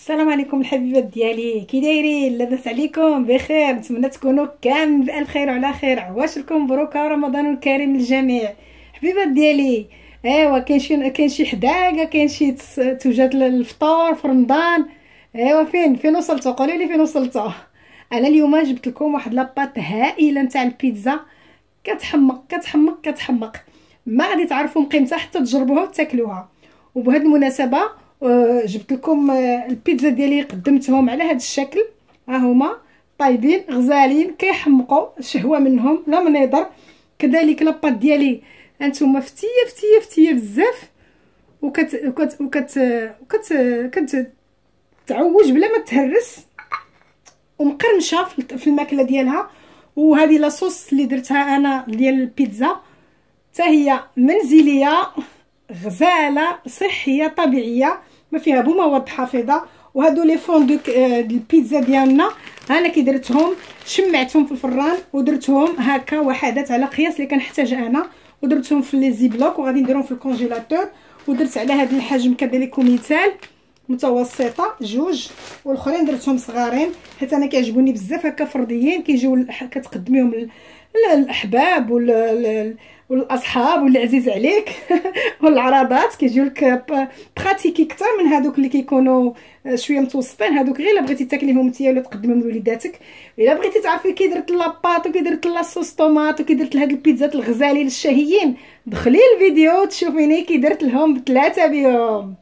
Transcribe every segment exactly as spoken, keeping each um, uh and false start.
السلام عليكم الحبيبات ديالي، كي دايرين؟ لاباس عليكم؟ بخير؟ نتمنى تكونوا كامل بالف خير وعلى خير. عواشركم مبروكه ورمضان كريم للجميع حبيبات ديالي. ايوا كاين شي كاين شي حداقه، كاين شي توجد الفطور في رمضان. ايوا فين فين وصلتوا؟ قولوا لي فين وصلتوا. انا اليوم جبت لكم واحد لاباط هائله نتاع البيتزا، كتحمق كتحمق كتحمق، ما غادي تعرفوا من قيمتها حتى تجربوها وتاكلوها. وبهذه المناسبه جبت لكم البيتزا ديالي، قدمتهم على هذا الشكل. ها هما طايبين غزالين كيحمقوا، شهوه منهم لا من يضر. كذلك لاباط ديالي هانتوما فتيه فتيه فتيه بزاف، وكت وكت وكت وكت كت تعوج بلا ما تهرس، ومقرمشه في الماكله ديالها. وهذه لاصوص اللي درتها انا ديال البيتزا، حتى هي منزليه غزاله صحيه طبيعيه، ما فيها بو مواد حافظه. وهادو لي فوندوك ديال البيتزا ديالنا انا كي درتهم شمعتهم في الفران ودرتهم هكا وحدات على قياس اللي كنحتاج انا، ودرتهم في لي زيبلوك وغادي نديرهم في الكونجيلاتور. ودرت على هذا الحجم كذلك مثال متوسطه جوج، والاخرين درتهم صغارين حيت انا كيعجبوني بزاف هكا فرديين، كيجيو كتقدميهم الاحباب والاصحاب واللي عزيز عليك والعراضات، كيجيو لك براتيكي اكثر من هذوك اللي كيكونوا شويه متوسطين. هذوك غير الا بغيتي تاكليهم انت ولا تقدمهم لوليداتك. الا بغيتي تعرفي كي درت لاباط وكي درت لاصوص طوماط وكي درت لهاد البيتزات الغزالين الشهيين، دخلي الفيديو تشوفيني كي درت لهم بثلاثه بيوم.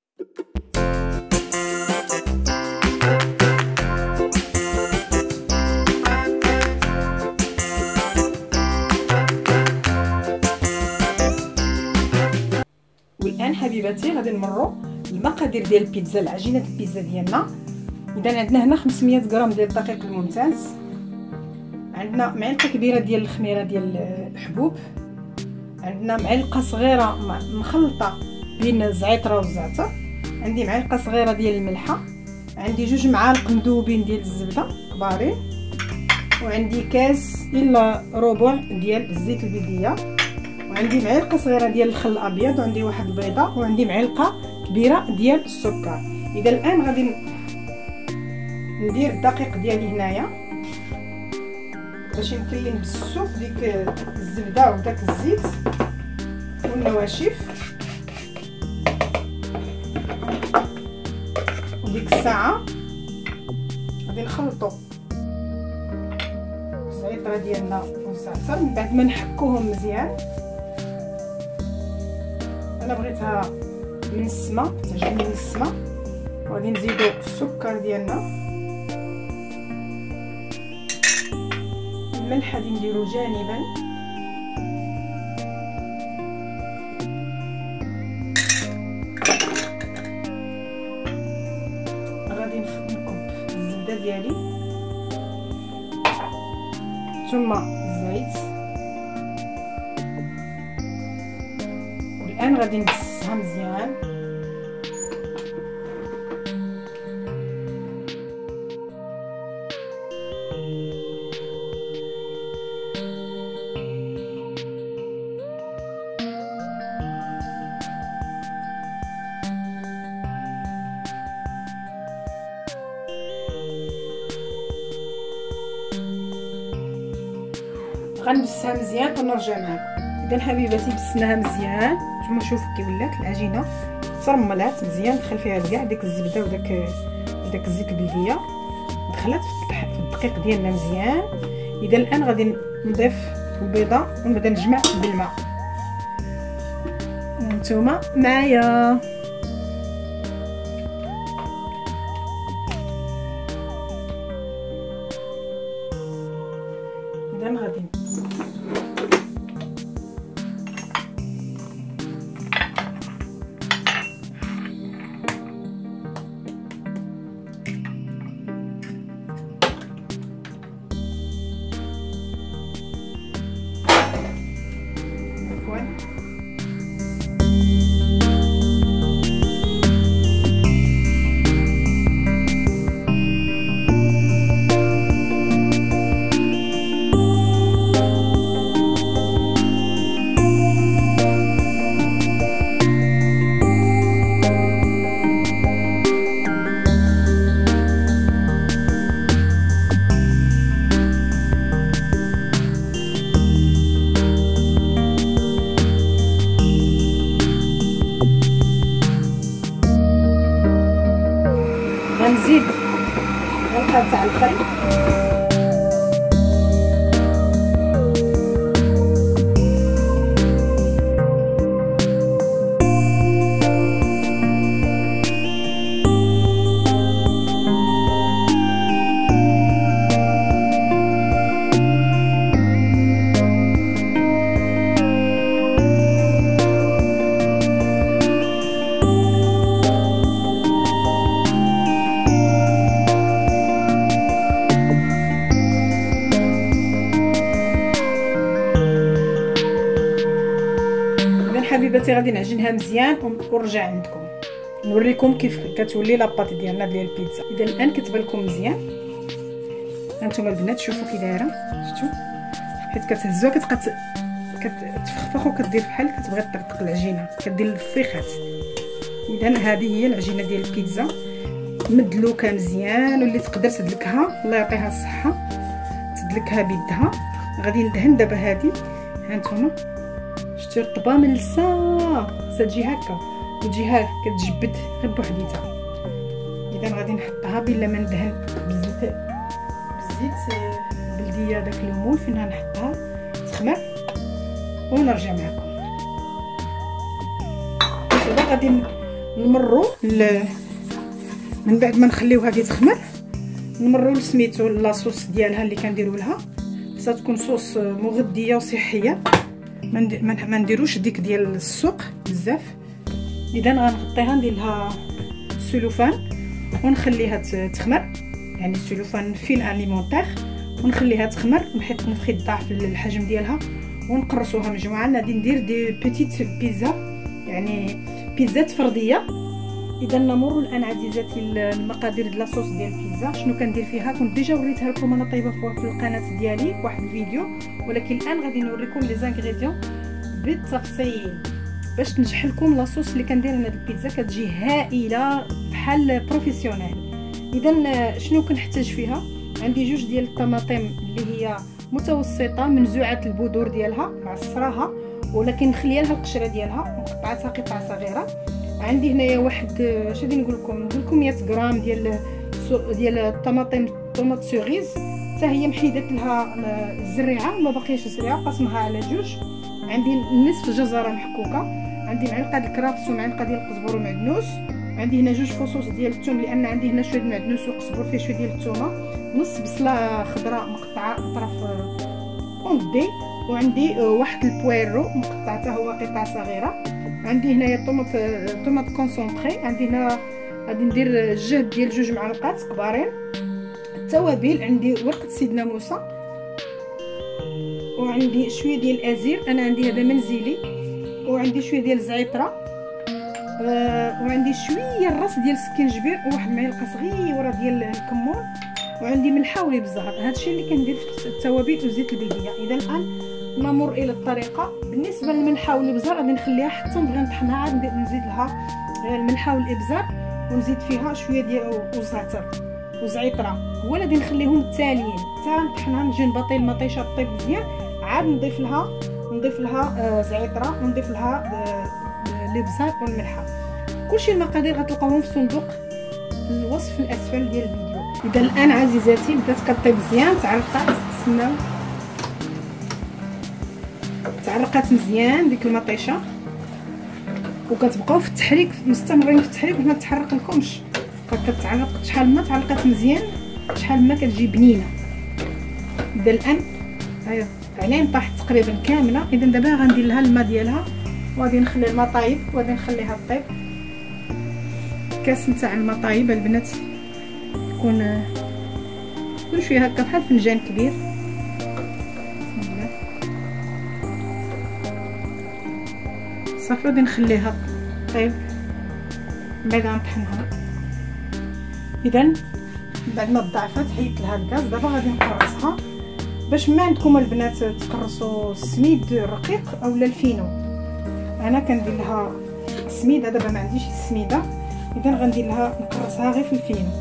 والان حبيباتي غادي نمروا المقادير ديال البيتزا، العجينه البيتزا ديالنا. اذا عندنا هنا خمسمية غرام ديال الدقيق الممتاز، عندنا معلقه كبيره ديال الخميره ديال الحبوب، عندنا معلقه صغيره مخلطه بين الزعتره والزعتر، عندي معلقه صغيره ديال الملحه، عندي جوج معالق مذوبين ديال الزبده كبارين، وعندي كاس الا ربع ديال الزيت البيضيه، وعندي معلقه صغيره ديال الخل الابيض، وعندي واحد البيضه، وعندي معلقه كبيره ديال السكر. اذا الان غادي ندير الدقيق ديالي هنايا باش نكلي بالسوف ديك الزبده وداك الزيت والنواشف. وديك الساعه غادي نخلطوا الزعتره ديالنا والزعتر من بعد ما نحكوهم مزيان. انا بغيتها من السما، تعجبني من السما. وغادي نزيدو السكر ديالنا، الملح غادي نديرو جانبا، غادي نكب الزبده ديالي ثم الزيت، والان غادي نبسها مزيان. غنبسها مزيان ونرجع معكم. اذا حبيباتي بسناها مزيان، نتوما شوفوا كي ولات العجينه ترملات مزيان، دخل فيها كاع ديك الزبده وداك وداك الزيت البلديه، دخلت في الدقيق ديالنا مزيان. اذا الان غادي نضيف البيضه ونبدا نجمع بالماء، وانتوما معايا. اذا غادي غنزيد غلقه تاع الخل، حبيباتي غادي نعجنها مزيان ونرجع عندكم نوريكم كيف كتولي لاباط ديالنا ديال البيتزا. اذا الان كتبان لكم مزيان، هانتوما البنات شوفوا كي دايره، شفتوا حيت كتهزوها كتبقى كتفخفخ وكدير بحال كتبغي تطرطق العجينه، كدير الفيخات. اذا هذه هي العجينه ديال البيتزا مدلوكه مزيان، واللي تقدر تدلكها الله يعطيها الصحه تدلكها بيدها. غادي ندهن دابا هذه، هانتوما شتي رطبه ملسه تجي هكا وتجيها كتجبد غير بوحديتها. اذا غادي نحطها بلا ما ندهن بالزيت بالزيت بلديه داك المول فين غنحطها تخمر ونرجع معكم. دابا غادي نمروا من بعد ما نخليوها غادي تخمر نمروا لسميتو لاصوص ديالها اللي كنديروا لها، خصها تكون صوص مغذيه وصحيه، ما نديروش ديك ديال السوق بزاف. اذا غنغطيها ندير لها السلوفان ونخليها تخمر، يعني السلوفان فين اليمونتير، ونخليها تخمر بحيث نفخي الضعف الحجم ديالها ونقرصوها مجموعه. غادي ندير دي بيتيت بيتزا، يعني بيتزات فرديه. اذا نمر الان عزيزاتي المقادير ديال لاصوص ديال البيتزا. شنو كندير فيها؟ كنت ديجا وريتها لكم انا طيبه في القناه ديالي في واحد الفيديو، ولكن الان غادي نوريكم لي زانغريديون بالتفصيل باش تنجح لكم لاصوص اللي كندير انا البيتزا كتجي هائله بحال بروفيسيونيل. اذا شنو كنحتاج فيها؟ عندي جوج ديال الطماطم اللي هي متوسطه منزوعه البذور ديالها معصراها ولكن مخليه لها القشره ديالها مقطعاتها قطع صغيره. عندي هنايا واحد اش غادي نقول لكم نقول لكم مية غرام ديال ديال الطماطم طوماط سوريز، حتى هي محيدات لها الزريعه ما باقياش الزريعه قسمها على جوج. عندي نصف جزره محكوكه، عندي معلقه الكرافس ومعلقه ديال القزبر ومعدنوس، عندي هنا جوج فصوص ديال الثوم لان عندي هنا شويه المعدنوس وقزبر فيه شويه ديال الثومه، نص بصله خضراء مقطعه اطراف اونطي، وعندي واحد البويرو مقطع حتى هو قطع صغيره. عندي هنايا طوماط طوماط كونسونطري، عندي هنا غادي ندير الجهد ديال جوج معلقات كبارين. التوابل عندي ورقه سيدنا موسى، وعندي شويه ديال الازير انا عندي هذا منزلي، وعندي شويه ديال الزعتره، آه وعندي شويه الراس ديال السكينجبير وواحد المعلقه صغيره ديال الكمون، وعندي ملحه ولبزار. هادشي اللي كندير في التوابل وزيت البلديه. اذا الان نمر الى الطريقه. بالنسبه للملحه والابزار غادي نخليها حتى نبغي نطحنها عاد نزيد لها الملحه والابزار ونزيد فيها شويه ديال الزعتر وزعتره، هو اللي غادي نخليهم متاليين حتى نطحنها نجي نباطي المطيشه طيب مزيان، عاد نضيف لها نضيف لها زعتره ونضيف لها الابزار والملحه. كلشي المقادير غتلقاوهم في صندوق الوصف الاسفل ديال الفيديو. اذا الان عزيزاتي بدات كطيب مزيان، تعرقات تسناو تعرقات مزيان ديك المطيشه، وكتبقاو في التحريك مستمرين في التحريك باش ما تحرق لكمش. كتعرق شحال ما تعرقات مزيان شحال ما كتجي بنينه. اذا الان هيا علين طاحت تقريبا كامله. اذا دابا غندير لها الماء ديالها وغادي نخلي الماء طايب وغادي نخليها طيب. كاس نتاع الماء طايب البنات يكون يكون شويه هكا بحال فنجان كبير. صافي غادي نخليها طيب من بعد غنطحنها. اذا بعد ما ضعفت حيدت لها الغاز، دابا غادي نقرصها باش ما عندكم البنات تقرصوا السميد الرقيق اولا الفينو. انا كندير لها السميده، دابا ما عنديش السميده، اذا غندير لها نقرصها غير في الفينو.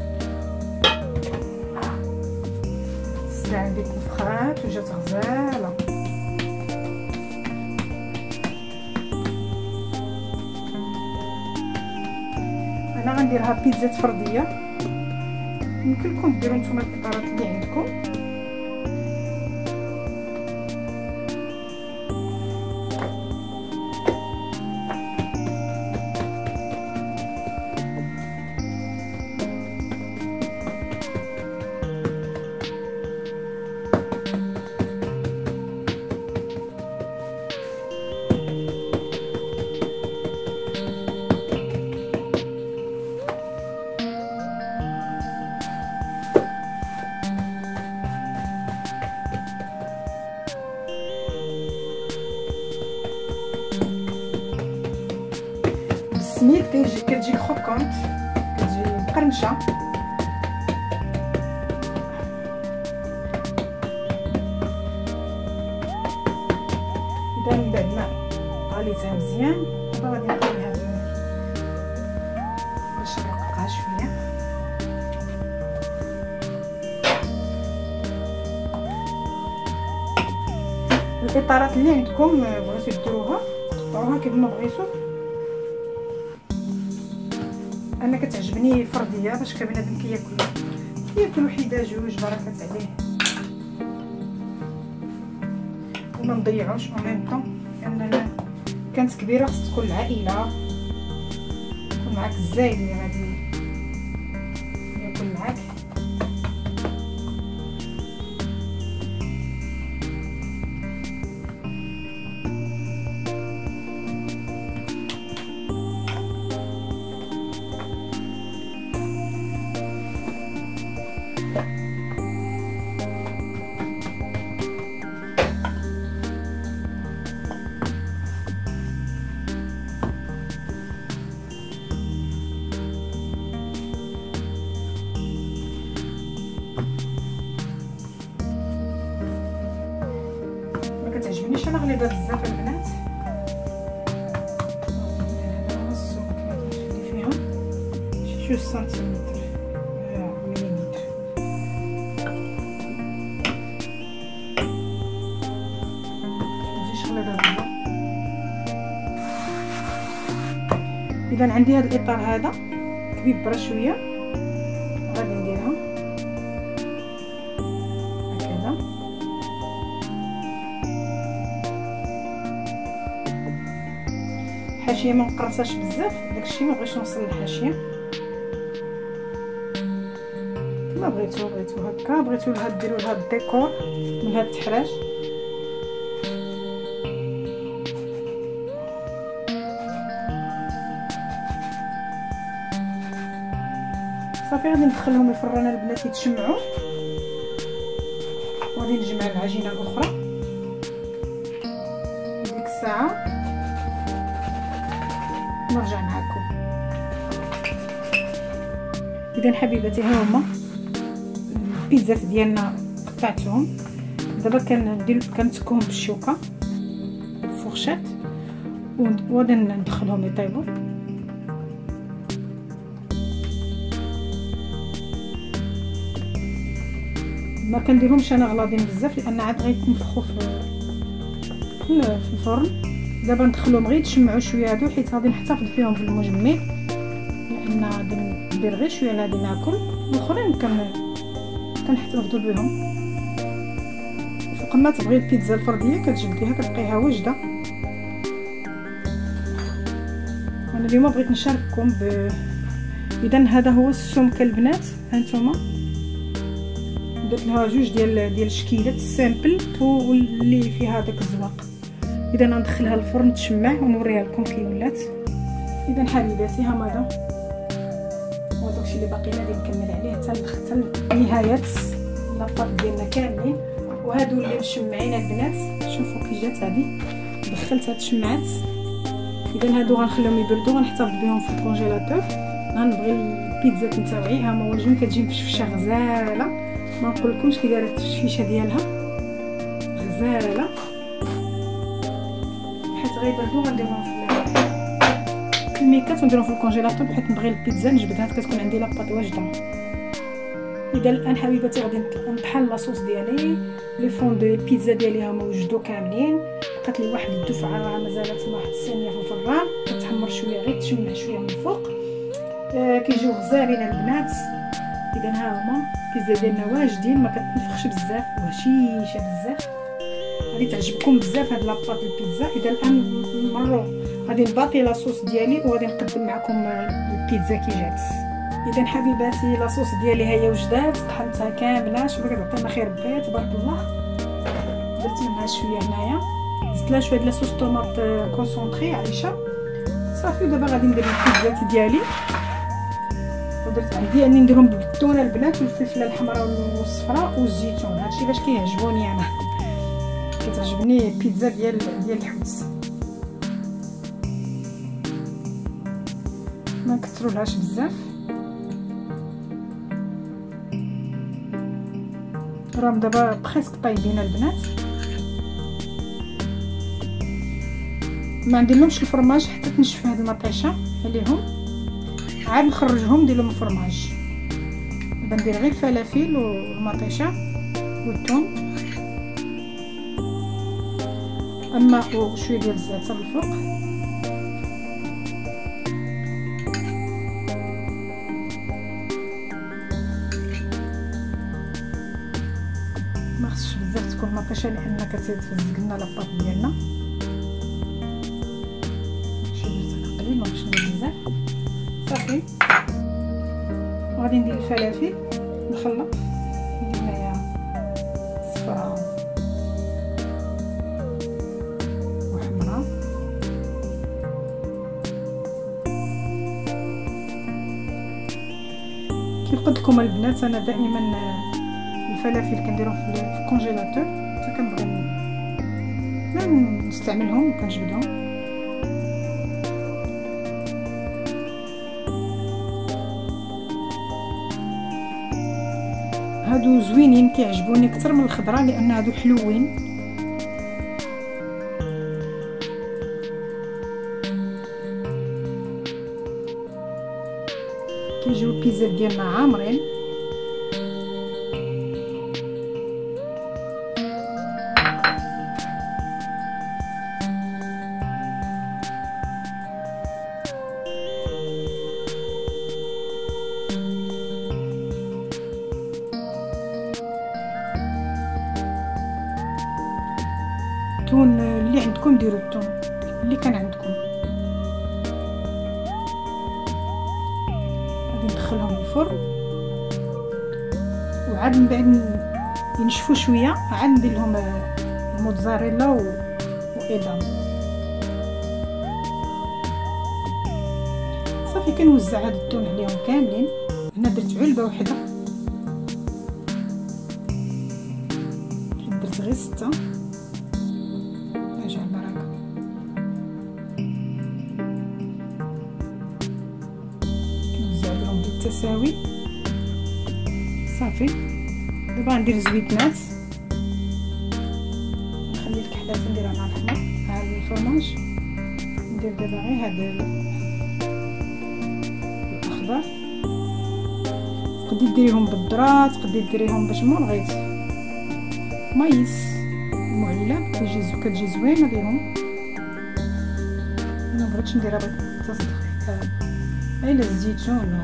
عندي الفخات وجات غزاله. انا غنديرها بيتزا فرديه يمكن لكم ديروا نتوما الاطارات اللي عندكم. السميد كيجي كتجي كروكونت، كتجي مقرمشه. اذا من بعد ما طاليتها مزيان دابا غادي نقليها باش نرققها شويه. الاطارات اللي عندكم بغيتو ديروها قطعوها كيف ما بغيتو. انا كتعجبني فرديه باش كبنادم كياكل كياكل وحده جوج بركات عليه وما نضيعوش او ميم طون، لان كانت كبيره خص تكون العائله، يكون معاك الزايد اللي غادي ياكل معاك. كتعجبنيش انا غليظه بزاف البنات. هذا هو السمك اللي غنخلي فيها شي جوج سنتيمتر مليمتر. متجيش غليظه بزاف. اذا عندي هذا الاطار هذا كبير برا شويه، غادي نديرها هكذا. الحاشيه ما نقرصاش بزاف، داكشي ما بغيتش نوصل للحاشيه كما بغيتو. بغيتو هكا، بغيتو لها ديروا لها الديكور من هاد التحراج. صافي غادي ندخلهم الفران البنات يتشمعوا، وغادي نجمع العجينه الاخرى. ديك الساعه نرجع معكم. اذا حبيباتي ها هما البيتزات ديالنا قطعتهم. دابا كندير كنتكهم بالشوكه الفورشات وغادي ندخلهم يطيبوا. ما كنديرهمش انا غلاضين بزاف لان عاد غيتنفخوا في في الفرن. دابا ندخلهم غير يتشمعوا شويه هادو، حيت غادي نحتفظ فيهم في المجمد، لان غادي ندير غير شويه غادي ناكل، الاخرين كن كنحتفظوا بهم. فوق ما تبغي البيتزا الفرديه كتجبديها كتلقيها واجده. انا اليوم بغيت نشارككم ب اذا هذا هو السمك البنات. هانتوما درت لها جوج ديال ديال الشكيلات سامبل واللي فيها داك الزواق. اذا ندخلها الفرن تشمع ونوريها لكم كي ولات. اذا حبيباتي ها هذا هو داكشي اللي باقي غادي نكمل عليه حتى حتى نهايه لاباط ديالنا كاملين. وهادو اللي مشمعين البنات شوفوا كي جات هذه، دخلتها تشمعات. اذا هادو غنخليهم يبردوا، غنحتفظ بهم في الكونجيلاتور. غنبغي البيتزا نتاعي ها هما واجدين كتجي مفشفشه غزاله، ما نقولكمش كي دايره التفشيشه ديالها غزاله. حيت غيبردوا غنديرهم في الميكات ونديرهم في الكونجيلاتور، حيت نبغي البيتزا نجبدها كتكون عندي لاباط واجده. اذا الان حبيباتي غادي نطحن لاصوص ديالي. لي فون دو البيتزا ديالي هما وجدوا كاملين، بقات لي واحد الدفعه راه مازالت واحد الثانيه في الفران كتحمر شويه غير تشمع شويه من الفوق. آه كيجيو غزالين البنات. اذا ها هما البيتزا ديالنا واجدين، ما كتنفخش بزاف وهشيشه بزاف. غادي تعجبكم بزاف هاد لاباط البيتزا. اذا الان مروا غادي نباطي لاصوص ديالي وغادي نقدم معكم البيتزا كي جات. اذا حبيباتي لاصوص ديالي هي وجدات، طحنتها كامله. شوفوا كتعطينا خير بي تبارك الله. درت منها شويه هنايا، زدت لها شويه د لاصوص طوماط كونسونطري عايشه صافي. ودابا غادي ندير البيتزا ديالي. ودرت عندي اني نديرهم بالتونه البنات والفلفله الحمراء والصفراء والزيتون. هادشي باش كيعجبوني انا، كتعجبني البيتزا ديال ديال الحوت. ما نكثرولهاش بزاف، راهم دابا بريسك طايبين البنات. ما نديرلهمش الفرماج حتى تنشف هاد المطيشه عليهم، عاد نخرجهم ندير لهم الفرماج. دابا ندير غير الفلافل والمطيشه والثوم، اما وشويه ديال الزعتر الفوق. ما خصش بزاف تكون المطيشه لان كتفزق لنا لاباط ديالنا. شويه تقليل، ما باش ندير بزاف صافي. وغادي ندير الفلافل نخلط، ندير هنايا صفراء وحمراء. كيف قلت لكم البنات انا دائما الفلافل كنديرهم في الكونجيلاتور حتى كنبغي ما نستعملهم وكنجبدهم. هادو زوينين كيعجبوني اكثر من الخضره لان هادو حلوين. كيجيو البيتزا ديالنا عامرين. التون اللي عندكم ديروا التون اللي كان عندكم. غادي ندخلهم الفرن وعاد من بعد ينشفوا شويه عاد ندير لهم الموتزاريلا وايدام صافي. كنوزع هاد التون عليهم كاملين. هنا درت علبه وحده، درت غير سته. تساوي صافي. دابا ندير زويتنات، نخلي الكحلات نديرها مع الحمر مع الفرماج. ندير دابا غير هذا الاخضر. تقدري ديريهم بالذره، تقدري ديريهم بشمون غيت مايس معلب كيجي كتجي زوينه بهم. انا مبغيتش نديرها بالتصديق غير الزيتون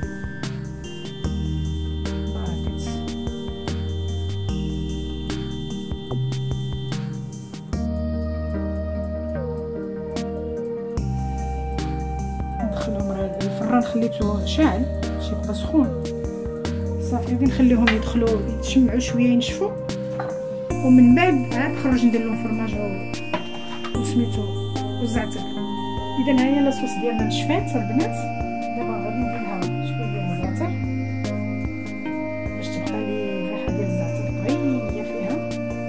الفران خليته شاعل باش يبقى سخون صافي. غادي نخليهم يدخلوا يتشمعوا شويه ينشفوا ومن بعد عاد نخرج ندير لهم فرماج وسميتو والزعتر. اذا ها هي لاصوص ديالنا نشفات البنات. دابا غادي ندير لها شويه ديال الزعتر باش تبقى لي الريحه ديال الزعتر طغيه فيها.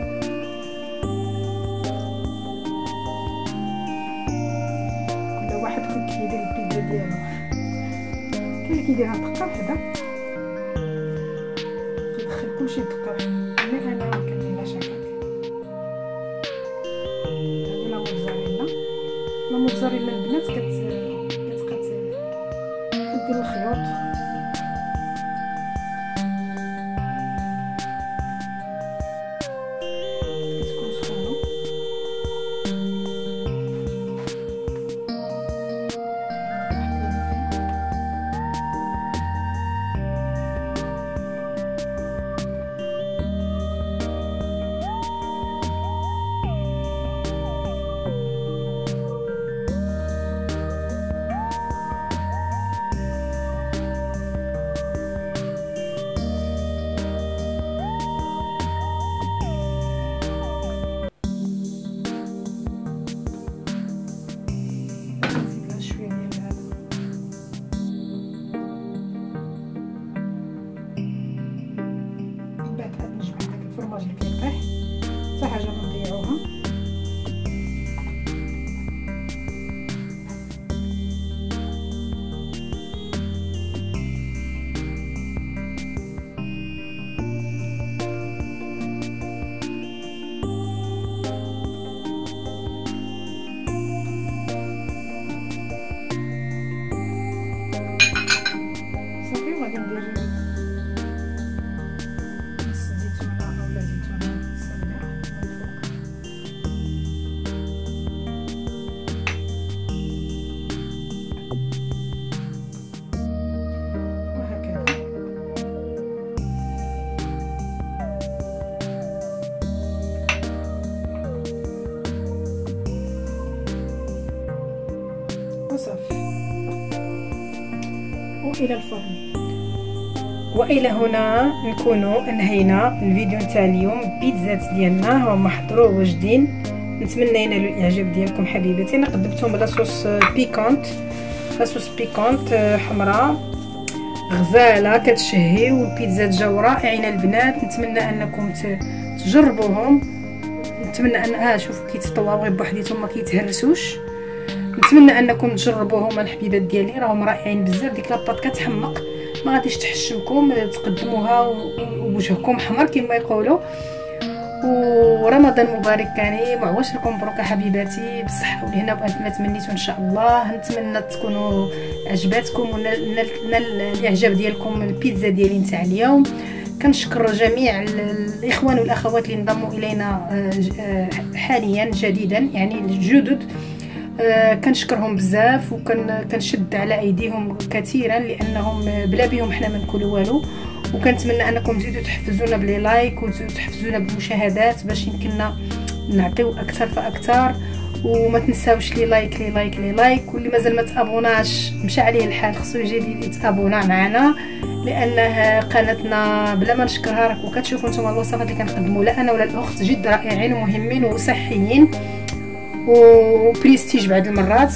كل واحد كيف كيدير البيتزا ديالو. كاين اللي كيديرها دقه وحده كيدخل كلشي دقه وحده، مي انا ما كنديرهاش هكاك. هادي لا موتزاريلا. لا موتزاريلا البنات كت كتبقى كدير الخيوط. كتكون سخونه الفرماج اللي كيطيح حتى حاجه ما نضيعوها. صافي وغادي ندير نص زيتونه اولا زيتونه سميح من الفوق. وهكذا وصافي. والى الفرن. والى هنا نكونوا انهينا الفيديو نتاع اليوم. بيتزات ديالنا هما حضروا واجدين، نتمنى ينالوا الاعجاب ديالكم حبيباتي. انا قدمتهم بلا صوص بيكونت، صوص بيكونت حمراء غزاله كتشهي، والبيتزات جاو رائعين البنات. نتمنى انكم تجربوهم. نتمنى ان ها شوفوا كيتطواو غير بوحديتهم ما كيتهرسوش. نتمنى انكم تجربوهم الحبيبات ديالي، راهم رائعين بزاف. ديك لاباط كتحمق ما غاديش تحشمكم، تقدموها ووجهكم حمر كما يقولوا. ورمضان مبارك كريم وعواشركم مبروك حبيباتي بالصحه والهنا والف ما تمنيتوا ان شاء الله. نتمنى تكونوا عجباتكم ونال الاعجاب ديالكم البيتزا ديالي نتاع اليوم. كنشكر جميع الاخوان والاخوات اللي انضموا الينا حاليا جديدا، يعني الجدد. آه كنشكرهم بزاف وكنشد على ايديهم كثيرا، لانهم بلا بهم حنا ما نكونوا والو. وكنتمنى انكم تزيدوا تحفزونا بلي لايك وتزيدوا تحفزونا بالمشاهدات باش يمكننا نعطيو اكثر فاكثر. وما تنساوش لي لايك لي لايك لي لايك. واللي مازال ما تابوناش مشى عليه الحال خصو يجي يتابونا معنا، لانه قناتنا بلا ما نشكرها راكم كتشوفوا نتوما الوصفات اللي كنقدموا لا انا ولا الاخت جد رائعين ومهمين وصحيين وبريستيج بعض المرات.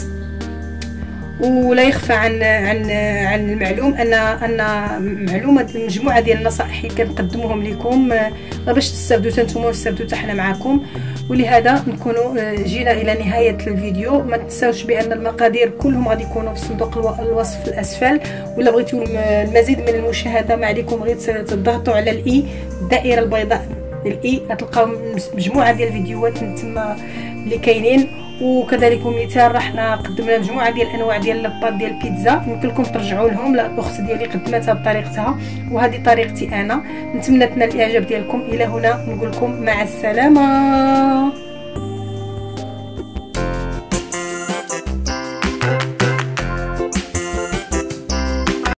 ولا يخفى عن عن عن المعلوم ان ان معلومه مجموعه ديال النصائح اللي كنقدموهم لكم باش تستافدوا نتوما ونستافدوا حتى حنا معكم. ولهذا نكونوا جينا الى نهايه الفيديو. ما تنساوش بان المقادير كلهم غادي يكونوا في صندوق الوصف الاسفل. ولا بغيتوا المزيد من المشاهده ما عليكم غير تضغطوا على الاي الدائره البيضاء الاي، غتلقاو مجموعه ديال الفيديوهات تما اللي كاينين. وكذلك مثال رحنا قدمنا مجموعه ديال الانواع ديال لاباط ديال البيتزا، يمكن لكم ترجعوا لهم. لا الاخت ديالي قدمتها بطريقتها وهذه طريقتي انا. نتمنى تنال الاعجاب ديالكم. الى هنا نقول لكم مع السلامه.